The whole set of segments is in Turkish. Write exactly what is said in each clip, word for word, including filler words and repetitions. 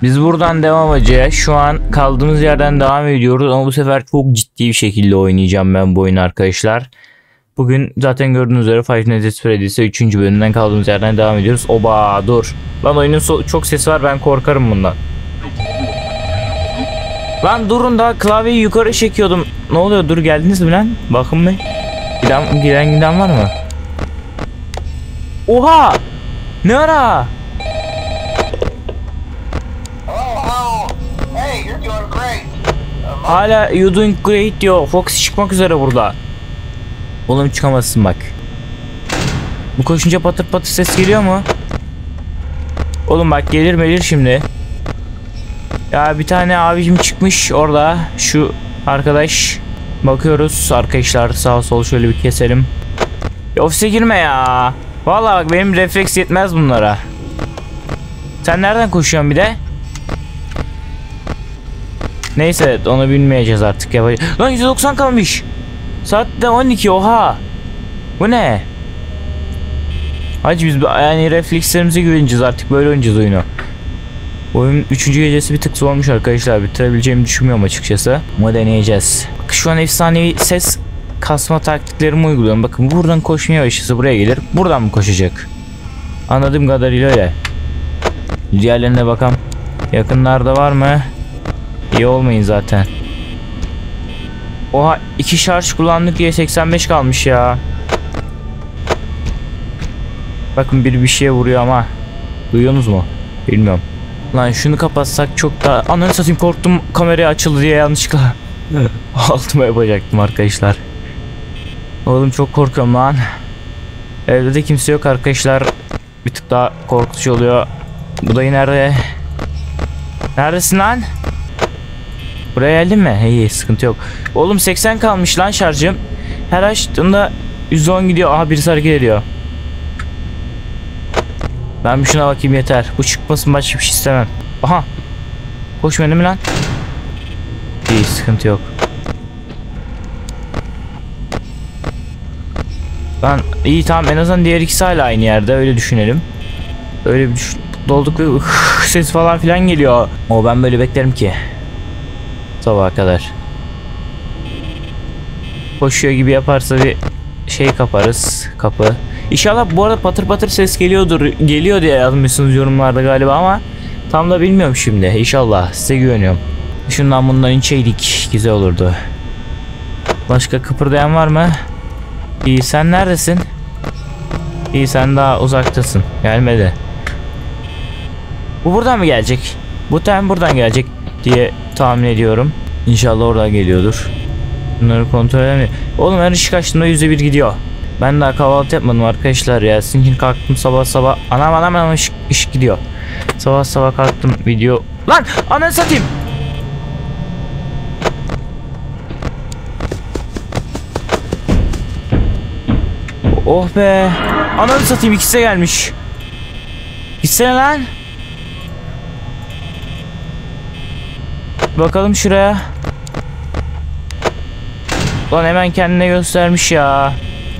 Biz buradan devam hacıya. Şu an kaldığımız yerden devam ediyoruz ama bu sefer çok ciddi bir şekilde oynayacağım ben bu oyunu arkadaşlar. Bugün zaten gördüğünüz üzere Five Nights at Freddy's'e üçüncü bölümden kaldığımız yerden devam ediyoruz. Oba dur. Lan oyunun so çok sesi var, ben korkarım bundan. Lan durun, daha klavyeyi yukarı çekiyordum. Ne oluyor, dur geldiniz mi lan? Bakın be. Giden giden, giden var mı? Oha! Ne ara? Hala you doing great diyor. Fox çıkmak üzere burada. Oğlum çıkamazsın bak. Bu koşunca patır patır ses geliyor mu? Oğlum bak gelir gelir şimdi. Ya bir tane abicim çıkmış orada. Şu arkadaş. Bakıyoruz arkadaşlar, sağ sol şöyle bir keselim. Ya ofise girme ya. Vallahi bak benim refleks yetmez bunlara. Sen nereden koşuyorsun bir de? Neyse onu bilmeyeceğiz artık ya. Lan yüz doksan kalmış. Saatte on iki, oha. Bu ne? Hacı biz yani reflekslerimize güveneceğiz artık, böyle oynayacağız oyunu. Oyun üçüncü gecesi bir tık zormuş arkadaşlar. Bitirebileceğimi düşünmüyorum açıkçası. Ama deneyeceğiz. Bak şu an efsanevi ses kasma taktiklerimi uyguluyorum. Bakın buradan koşmaya başlasa buraya gelir. Buradan mı koşacak? Anladığım kadarıyla öyle. Diğerlerine bakalım. Yakınlarda var mı? İyi olmayın zaten. Oha, iki şarj kullandık diye seksen beş kalmış ya. Bakın biri bir şeye vuruyor ama. Duyuyorsunuz mu? Bilmiyorum. Lan şunu kapatsak çok daha... Ananı satayım, korktum kameraya açıldı diye yanlışlıkla. Altıma yapacaktım arkadaşlar. Oğlum çok korkuyorum lan. Evde de kimse yok arkadaşlar. Bir tık daha korkutucu oluyor. Bu dayı nerede? Neredesin lan? Buraya geldin mi? İyi, sıkıntı yok. Oğlum seksen kalmış lan şarjım. Her açtığımda yüz on gidiyor. Aha birisi hareket ediyor. Ben bir şuna bakayım yeter. Bu çıkmasın, başka bir şey istemem. Aha. Koşmadı mı lan? İyi, sıkıntı yok. Lan iyi tamam, en azından diğer ikisi hala aynı yerde, öyle düşünelim. Öyle bir düşün dolduk ve ses falan filan geliyor. O ben böyle beklerim ki sabaha kadar. Koşuyor gibi yaparsa bir şey kaparız, kapı. İnşallah bu arada patır patır ses geliyordur. Geliyor diye yazmışsınız yorumlarda galiba ama tam da bilmiyorum şimdi. İnşallah, size güveniyorum. Şundan bundan içeydik, güzel olurdu. Başka kıpırdayan var mı? İyi, sen neredesin? İyi, sen daha uzaktasın. Gelmedi. Bu buradan mı gelecek? Bu tam buradan gelecek diye tahmin ediyorum. İnşallah oradan geliyordur. Bunları kontrol edemiyorum. Oğlum her ışık açtığımda yüzde bir gidiyor. Ben daha kahvaltı yapmadım arkadaşlar ya. Sizin için kalktım sabah sabah. Anam anam anam ışık, ışık gidiyor. Sabah sabah kalktım video. Lan ananı satayım. Oh be. Ananı satayım, ikisi de gelmiş. Gitsene lan. Bakalım şuraya. Lan hemen kendine göstermiş ya.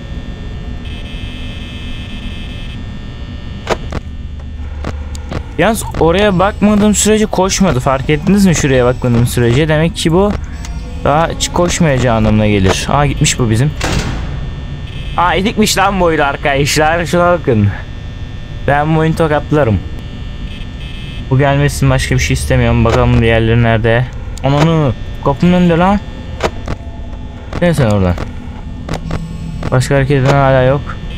Yalnız oraya bakmadığım sürece koşmadı. Fark ettiniz mi şuraya bakmadığım sürece? Demek ki bu daha hiç koşmayacağı anlamına gelir. Aa, gitmiş bu bizim. Aa, gitmiş lan bu oyun arkadaşlar. Şuna bakın. Ben bu oyunu tokatlarım. Bu gelmesin, başka bir şey istemiyorum. Bakalım diğerleri nerede? Ananı, kapının önünde lan. Ne sen oradan? Başka hareket eden hala yok.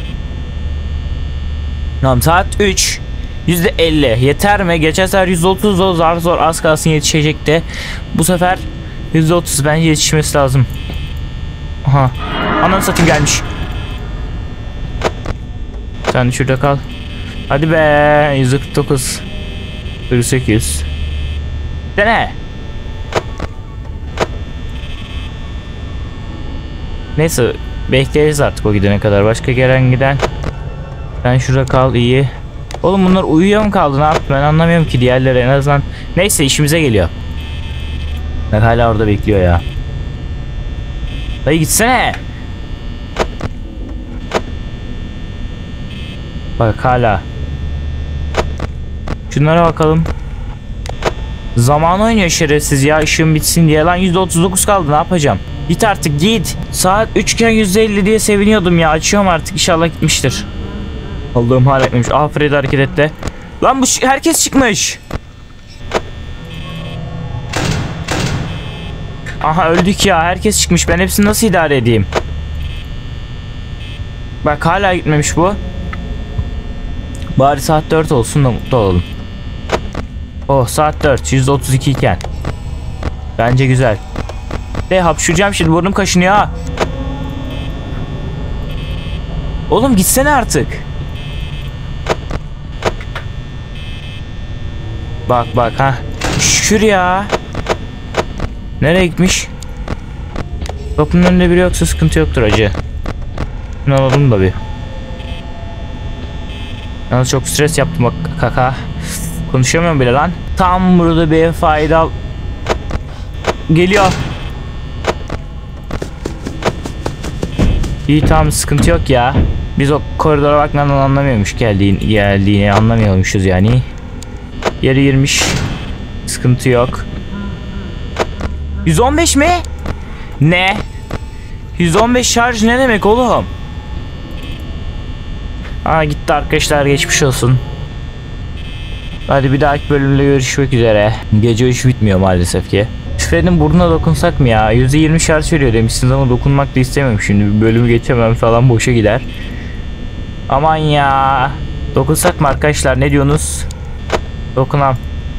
Tamam, saat üç. yüzde elli yeter mi? Geçen sefer yüzde otuz o zar zor az kalsın yetişecekti. Bu sefer yüzde otuz bence yetişmesi lazım. Aha. Ananı satayım, gelmiş. Sen şurada kal. Hadi be. yüzde kırk dokuz. kırk sekiz. Dene. Neyse bekleyeceğiz artık o gidene kadar. Başka gelen giden. Sen şurada kal, iyi. Oğlum bunlar uyuyor mu kaldı, ne yaptı ben anlamıyorum ki, diğerleri en azından. Neyse işimize geliyor. Bak hala orada bekliyor ya. Dayı gitsene. Bak hala. Şunlara bakalım. Zaman oynuyor şerefsiz ya, ışığım bitsin diye. Lan yüzde otuz dokuz kaldı, ne yapacağım? Git artık git. Saat üçken yüzde elli diye seviniyordum ya. Açıyorum artık, inşallah gitmiştir. Allah'ım hala gitmemiş. Ah, Freddy hareket etti. Lan bu herkes çıkmış. Aha öldük ya, herkes çıkmış. Ben hepsini nasıl idare edeyim? Bak hala gitmemiş bu. Bari saat dört olsun da mutlu olalım. Oh, saat dört, yüzde otuz iki iken. Bence güzel. De hapşuracağım şimdi, burnum kaşınıyor ha. Oğlum gitsene artık. Bak bak ha. Şükür ya. Nereye gitmiş? Kapının önünde biri yoksa sıkıntı yoktur acı. Ne alalım da bir. Yalnız çok stres yaptım bak kaka. Konuşamıyorum bile lan. Tam burada bir fayda geliyor. İyi tamam, sıkıntı yok ya. Biz o koridora bakmadan anlamıyormuş geldiğini, geldiğini anlamıyormuşuz yani. Yeri girmiş. Sıkıntı yok. yüz on beş mi? Ne? yüz on beş şarj ne demek oğlum? Aa gitti arkadaşlar, geçmiş olsun. Hadi bir dahaki bölümde görüşmek üzere. Gece iş bitmiyor maalesef ki. Fred'in burnuna dokunsak mı ya? yüzde yirmi şarj veriyor demişsiniz ama dokunmak da istemem şimdi. Bölümü geçemem falan, boşa gider. Aman ya. Dokunsak mı arkadaşlar, ne diyorsunuz? Dokunam.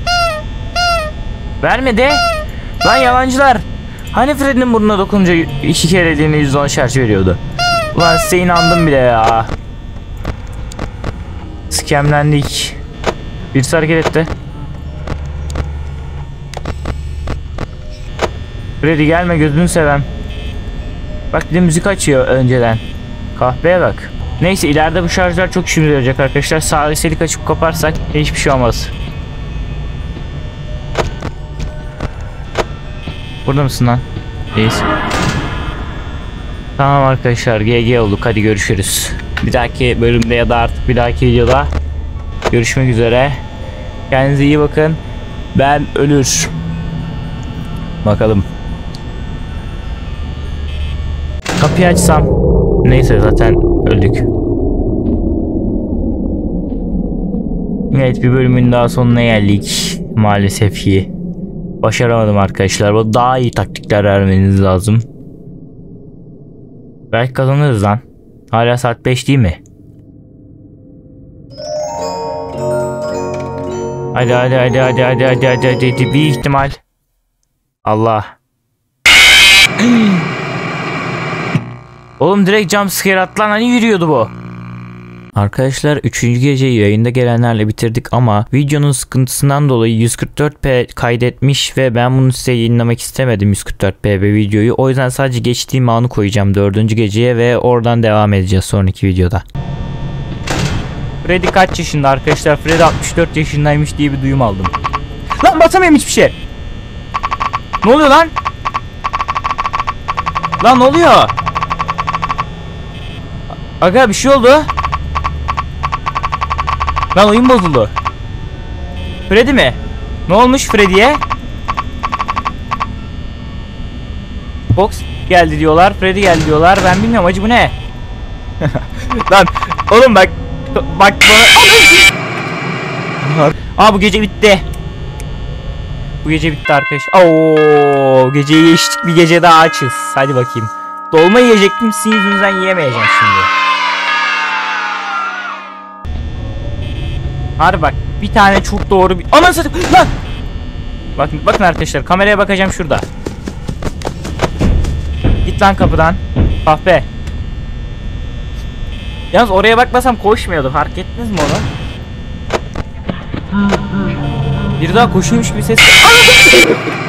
Vermedi. Lan yalancılar. Hani Fred'in burnuna dokununca iki kereliğine yüzde on şarj veriyordu. Ulan size inandım bile ya. Skemlendik. Birisi hareket etti. Freddy gelme, gözünü sevem. Bak bir de müzik açıyor önceden. Kahveye bak. Neyse, ileride bu şarjlar çok işimize yarayacak arkadaşlar. Sağlık açıp kaparsak hiçbir şey olmaz. Burada mısın lan? İyiyiz. Tamam arkadaşlar, G G olduk, hadi görüşürüz. Bir dahaki bölümde ya da artık bir dahaki videoda görüşmek üzere. Kendinize iyi bakın. Ben ölür. Bakalım. Kapıyı açsam. Neyse zaten öldük. Evet, bir bölümün daha sonuna geldik. Maalesef ki başaramadım arkadaşlar. Bu daha iyi taktikler vermeniz lazım. Belki kazanırız lan. Hala saat beş değil mi? Hadi hadi hadi hadi hadi hadi hadi hadi, hadi. Bir ihtimal. Allah. Oğlum direkt jumpscare at lan, hani yürüyordu bu. Arkadaşlar üçüncü geceyi yayında gelenlerle bitirdik ama videonun sıkıntısından dolayı yüz kırk dört p kaydetmiş ve ben bunu size yayınlamak istemedim, yüz kırk dört p videoyu. O yüzden sadece geçtiğim anı koyacağım dördüncü geceye ve oradan devam edeceğiz sonraki videoda. Freddy kaç yaşında arkadaşlar? Freddy altmış dört yaşındaymış diye bir duyum aldım. Lan basamıyorum hiçbir şey. Ne oluyor lan? Lan ne oluyor? Aga bir şey oldu. Lan oyun bozuldu. Freddy mi? Ne olmuş Freddy'ye? Box geldi diyorlar. Freddy geldi diyorlar. Ben bilmiyorum acı, bu ne? Lan oğlum bak. Bak bana. Aa bu gece bitti. Bu gece bitti arkadaşlar. Oo, geceyi geçtik, bir gece daha açız. Hadi bakayım. Dolma yiyecektim, sizin yüzünüzden yiyemeyeceğim şimdi. Harbi bak, bir tane çok doğru bir... Aman satayım lan! Bakın, bakın arkadaşlar, kameraya bakacağım şurada. Git lan kapıdan. Kahpe. Yalnız oraya bakmasam koşmuyordu, fark ettiniz mi onu? Bir daha koşuyormuş gibi ses...